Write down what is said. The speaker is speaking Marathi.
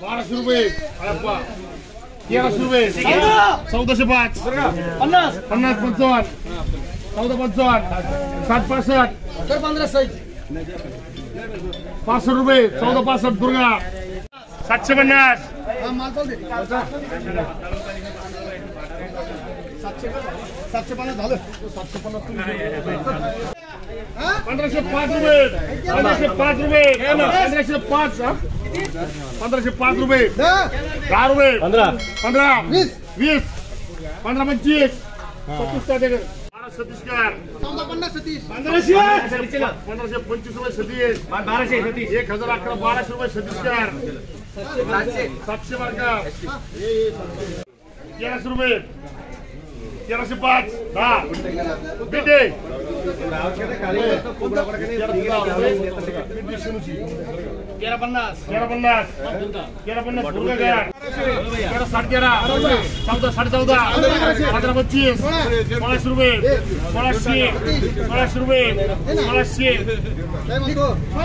1200 रुपये 1300 रुपये 1405 50 55 1455 765 500 रुपये 1465 दुर्गा 750 750 झालं 1505 रुपये 1505 रुपये 1505 1505 रुपये 10 रुपये 15 20 20 15 25 37 छत्तीसगड 1525 रुपये 37 1011 1200 रुपये छत्तीसगड 700 मार्का 1300 रुपये 1305 10 बेटे 1350 दुर्गाघाट 1311 14 14.5 1525 1600 रुपये 1600 रुपये 1600